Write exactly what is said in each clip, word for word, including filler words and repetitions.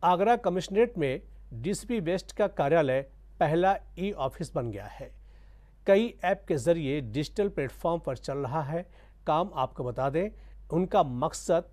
Agra commissionerate में DCP west का कार्यालय पहला ई ऑफिस बन गया है। कई ऐप के जरिए डिजिटल प्लेटफॉर्म पर चल रहा है काम। आपको बता दें, उनका मकसद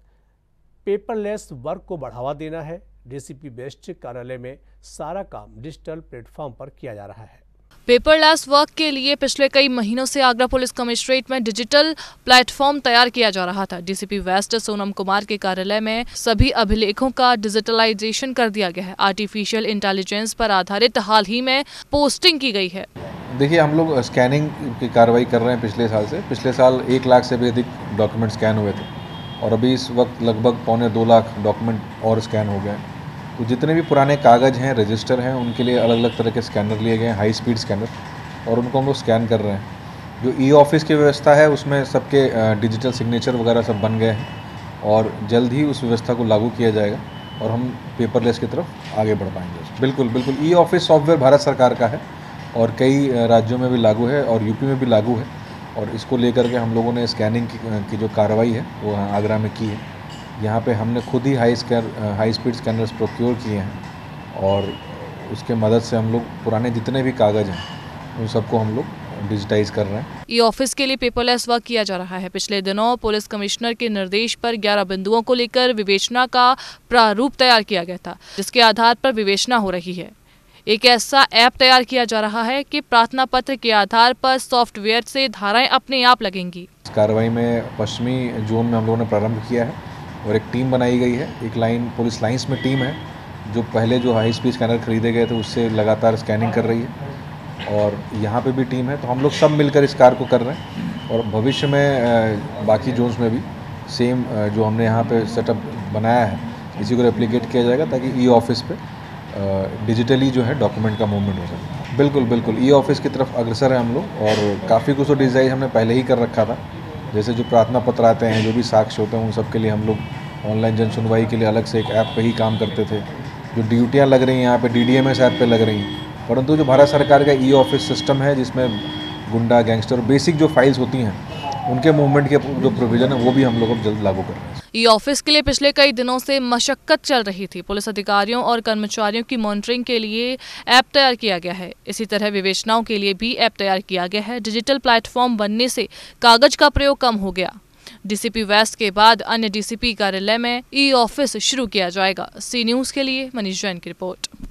पेपरलेस वर्क को बढ़ावा देना है। डीसीपी वेस्ट कार्यालय में सारा काम डिजिटल प्लेटफॉर्म पर किया जा रहा है। पेपरलेस वर्क के लिए पिछले कई महीनों से आगरा पुलिस कमिश्नरेट में डिजिटल प्लेटफॉर्म तैयार किया जा रहा था। डीसीपी वेस्ट सोनम कुमार के कार्यालय में सभी अभिलेखों का डिजिटलाइजेशन कर दिया गया है। आर्टिफिशियल इंटेलिजेंस पर आधारित हाल ही में पोस्टिंग की गई है। देखिए, हम लोग स्कैनिंग की कार्रवाई कर रहे हैं पिछले साल से। पिछले साल एक लाख से भी अधिक डॉक्यूमेंट स्कैन हुए थे और अभी इस वक्त लगभग पौने दो लाख डॉक्यूमेंट और स्कैन हो गए। तो जितने भी पुराने कागज़ हैं, रजिस्टर हैं, उनके लिए अलग अलग तरह के स्कैनर लिए गए हैं, हाई स्पीड स्कैनर, और उनको हम लोग स्कैन कर रहे हैं। जो ई ऑफिस की व्यवस्था है उसमें सबके डिजिटल सिग्नेचर वगैरह सब बन गए हैं और जल्द ही उस व्यवस्था को लागू किया जाएगा और हम पेपरलेस की तरफ आगे बढ़ पाएंगे। बिल्कुल बिल्कुल ई ऑफिस सॉफ्टवेयर भारत सरकार का है और कई राज्यों में भी लागू है और यूपी में भी लागू है, और इसको लेकर के हम लोगों ने स्कैनिंग की, की जो कार्रवाई है वो आगरा में की है। यहाँ पे हमने खुद ही high scan high speed scanners procure किए हैं और उसके मदद से हम लोग पुराने जितने भी कागज़ हैं उन सबको हम लोग डिजिटाइज कर रहे हैं। ई ऑफिस के लिए पेपरलेस वर्क किया जा रहा है। पिछले दिनों पुलिस कमिश्नर के निर्देश पर ग्यारह बिंदुओं को लेकर विवेचना का प्रारूप तैयार किया गया था, जिसके आधार पर विवेचना हो रही है। एक ऐसा ऐप तैयार किया जा रहा है कि प्रार्थना पत्र के आधार पर सॉफ्टवेयर से धाराएं अपने आप लगेंगी। इस कार्रवाई में पश्चिमी जोन में हम लोगों ने प्रारंभ किया है और एक टीम बनाई गई है। एक लाइन पुलिस लाइंस में टीम है जो पहले जो हाई स्पीड स्कैनर खरीदे गए थे उससे लगातार स्कैनिंग कर रही है, और यहाँ पे भी टीम है। तो हम लोग सब मिलकर इस कार्य को कर रहे हैं और भविष्य में बाकी जोन्स में भी सेम जो हमने यहाँ पे सेटअप बनाया है इसी को रेप्लिकेट किया जाएगा ताकि ई ऑफिस पे डिजिटली जो है डॉक्यूमेंट का मूवमेंट हो सके। बिल्कुल बिल्कुल ई ऑफिस की तरफ अग्रसर है हम लोग, और काफ़ी कुछ तो डिज़ाइन हमने पहले ही कर रखा था। जैसे जो प्रार्थना पत्र आते हैं, जो भी साक्ष्य होते हैं, उन सब के लिए हम लोग ऑनलाइन जन सुनवाई के लिए अलग से एक ऐप पे ही काम करते थे। जो ड्यूटियाँ लग रही हैं यहाँ पे D D M S app पे लग रही हैं, परंतु जो भारत सरकार का ई ऑफिस सिस्टम है जिसमें गुंडा, गैंगस्टर, बेसिक जो फाइल्स होती हैं उनके मूवमेंट के जो प्रोविजन है वो भी हम लोग अब जल्द लागू कर रहे हैं। ई ऑफिस के लिए पिछले कई दिनों से मशक्कत चल रही थी। पुलिस अधिकारियों और कर्मचारियों की मॉनिटरिंग के लिए ऐप तैयार किया गया है। इसी तरह विवेचनाओं के लिए भी ऐप तैयार किया गया है। डिजिटल प्लेटफॉर्म बनने से कागज का प्रयोग कम हो गया। डीसीपी वेस्ट के बाद अन्य डीसीपी कार्यालय में ई ऑफिस शुरू किया जाएगा। सी न्यूज़ के लिए मनीष जैन की रिपोर्ट।